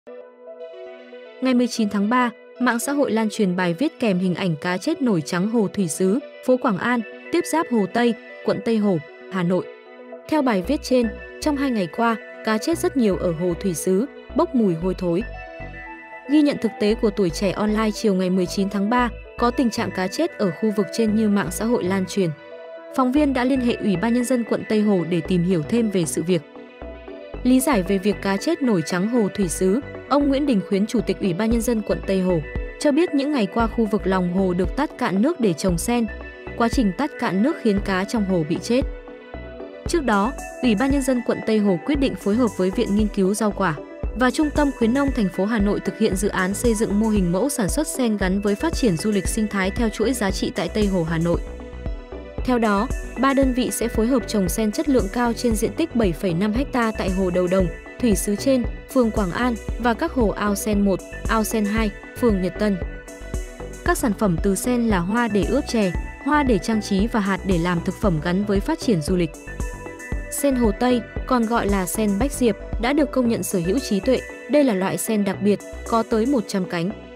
Ngày 19 tháng 3, mạng xã hội lan truyền bài viết kèm hình ảnh cá chết nổi trắng hồ Thủy Sứ, phố Quảng An, tiếp giáp Hồ Tây, quận Tây Hồ, Hà Nội. Theo bài viết trên, trong 2 ngày qua, cá chết rất nhiều ở hồ Thủy Sứ, bốc mùi hôi thối. Ghi nhận thực tế của Tuổi Trẻ Online chiều ngày 19 tháng 3, có tình trạng cá chết ở khu vực trên như mạng xã hội lan truyền. Phóng viên đã liên hệ Ủy ban Nhân dân quận Tây Hồ để tìm hiểu thêm về sự việc. Lý giải về việc cá chết nổi trắng hồ Thủy Sứ, ông Nguyễn Đình Khuyến, Chủ tịch Ủy ban Nhân dân quận Tây Hồ, cho biết những ngày qua khu vực lòng hồ được tát cạn nước để trồng sen. Quá trình tát cạn nước khiến cá trong hồ bị chết. Trước đó, Ủy ban Nhân dân quận Tây Hồ quyết định phối hợp với Viện Nghiên cứu Rau quả và Trung tâm Khuyến nông thành phố Hà Nội thực hiện dự án xây dựng mô hình mẫu sản xuất sen gắn với phát triển du lịch sinh thái theo chuỗi giá trị tại Tây Hồ, Hà Nội. Theo đó, 3 đơn vị sẽ phối hợp trồng sen chất lượng cao trên diện tích 7,5 ha tại hồ Đầu Đồng, Thủy Sứ trên, phường Quảng An và các hồ Ao Sen 1, Ao Sen 2, phường Nhật Tân. Các sản phẩm từ sen là hoa để ướp chè, hoa để trang trí và hạt để làm thực phẩm gắn với phát triển du lịch. Sen Hồ Tây, còn gọi là sen Bách Diệp, đã được công nhận sở hữu trí tuệ. Đây là loại sen đặc biệt, có tới 100 cánh.